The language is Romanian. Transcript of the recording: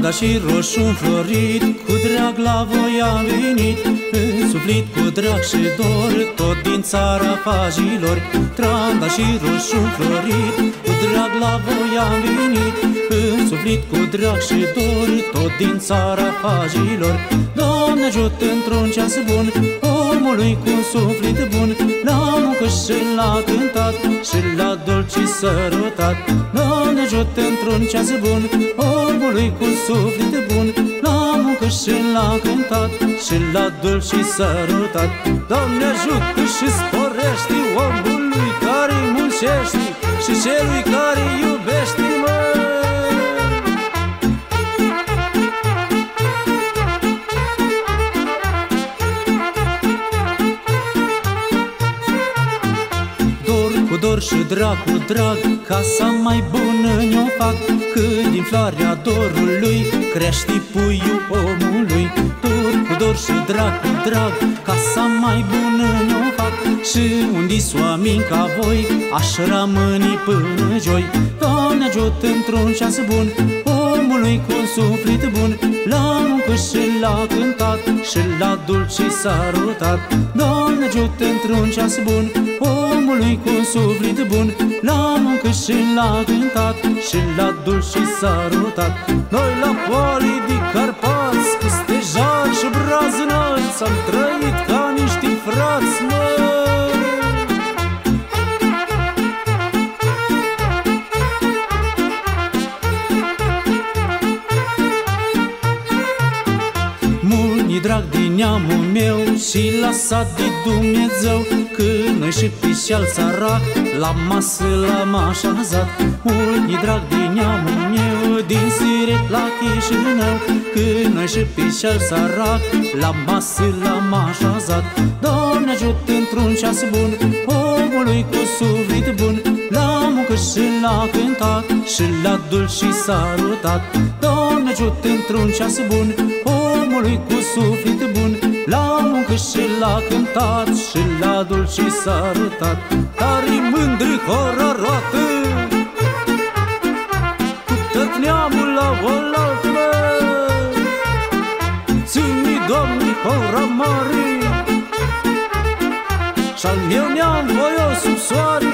Trandafir și roșu înflorit, cu drag la voi am venit, însuflit cu drag și dor, tot din țara pagilor. Trandafir și roșu înflorit, cu drag la voi am venit, însuflit cu drag și dor, tot din țara pagilor. Doamne ajută într-un ceas bun, omului cu suflet bun, la muncă și la cântat, și la dolci sărutat. Doamne ajută într-un ceas bun, omului cu suflet bun, la muncă și la cântat, și la dolci sărutat. Doamne ajută și sporește omului care muncește și celui care iubește, mă. Dor și drag cu drag, casa mai bună ne-o fac, că din floarea dorului crește puiul omului. Dor și drag cu drag, casa mai bună ne-o fac, și unde-s oameni ca voi, aș rămâne până joi. Doamne ajută într-un ceas bun, omului cu un suflet bun, la muncă și la cântat, și la dulce sărutat. Doamne ajută într-un ceas bun, omului cu un suflet bun, la muncă și la cântat, și la dulce sărutat. Noi la poalii de Carpați, cu stejar și brazi înalți, am trăit ca niște frați, mă. Mult-i drag din neamul meu și lăsat de Dumnezeu, că noi și pișeal sărac la masă l-am așezat. Mult-i drag din neamul meu, din Siret la Chișinău, că noi și pișeal sărac la masă l-am așezat. Doamne ajută într-un ceas bun, omului cu suflet bun, la muncă și la cântat, și la dulce sărutat. Doamne ajută într-un ceas bun, omului cu suflet bun, la muncă și la cântat, și la dulce sărutat. Tari mândri hora roată, cu tot neamul la oaltă, mă. Ține, Doamne, hora mare, și-al meu neam voios sub soare.